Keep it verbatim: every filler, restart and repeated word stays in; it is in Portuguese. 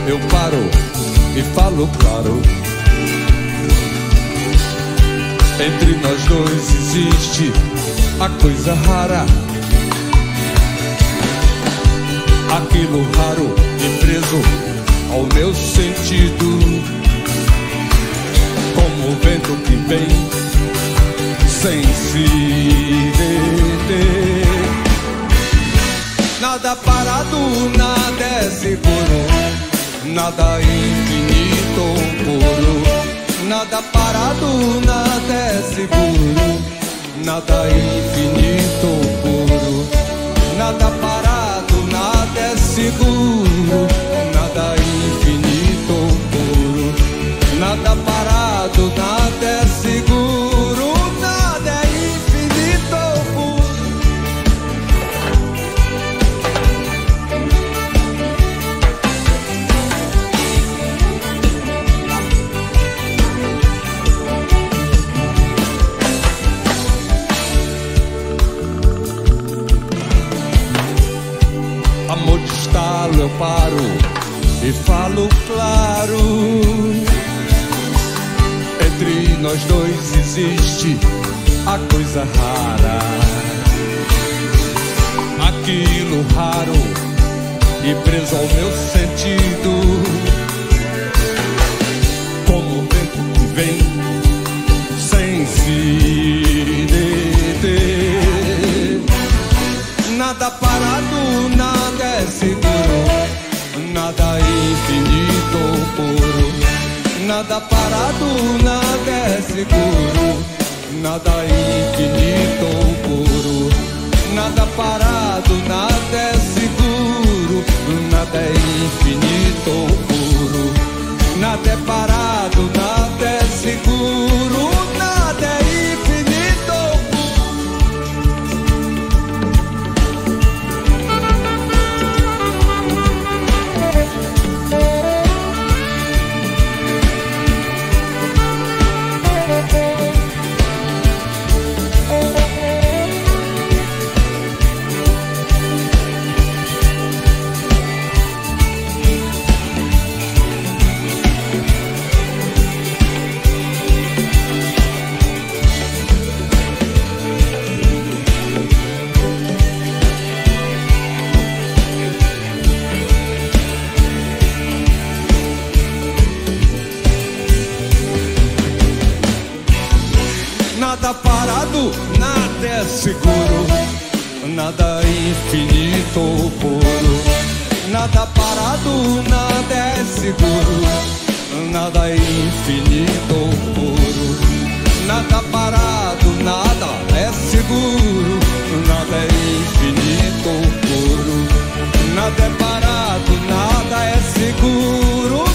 eu paro e falo claro. Entre nós dois existe a coisa rara, aquilo raro e preso ao meu sentido, como o vento que vem sem se deter. Nada parado, nada é seguro, nada infinito ou puro. Nada parado, nada é seguro, nada infinito ou puro. Nada parado, nada é seguro, nada infinito ou puro. Nada parado, nada é seguro, nada é infinito ou puro. Amor de estalo, eu paro e falo claro. Entre nós dois existe a coisa rara, aquilo raro e preso ao meu sentido, como o vento que vem sem se deter. Nada parado, nada é seguro, nada infinito ou puro. Nada parado, nada é seguro, nada infinito ou puro. Nada parado, nada é seguro, nada é infinito ou puro. Nada é parado, nada é seguro, nada é infinito ou puro. Nada parado, nada é seguro, nada infinito ou puro. Nada parado, nada é seguro, nada infinito ou puro. Nada parado, nada é seguro, nada é infinito ou puro. Nada é parado, nada é seguro.